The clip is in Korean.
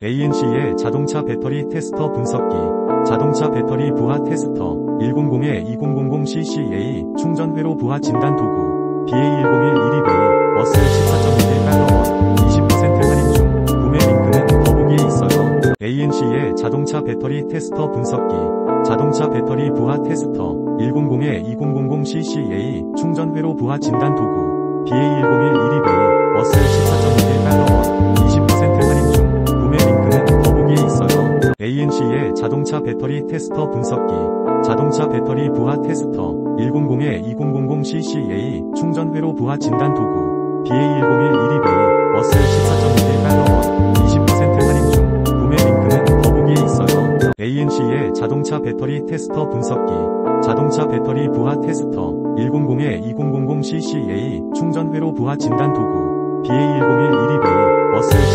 ANC의 자동차 배터리 테스터 분석기, 자동차 배터리 부하 테스터, 100-2000cca 충전 회로 부하 진단 도구, BA101 1EV, 워스 14.21달러, 20% 할인 중, 구매 링크는 더보기에 있어요. ANC의 자동차 배터리 테스터 분석기, 자동차 배터리 부하 테스터, 100-2000cca 충전 회로 부하 진단 도구, BA101 1EV, 워스 14.21달러, 20% 할인 중, 구매 링크는 더보기에 있어요. ANC의 자동차 배터리 테스터 분석기, 자동차 배터리 부하 테스터, 100-2000cca 충전 회로 부하 진단 도구, BA101 1EV, 워스 14.21달러, 20% 할인 중, 구매 링크는 더보기에 있어요. ANC의 자동차 배터리 테스터 분석기, 자동차 배터리 부하 테스터, 100-2000cca 충전 회로 부하 진단 도구, BA101 1EV, 워스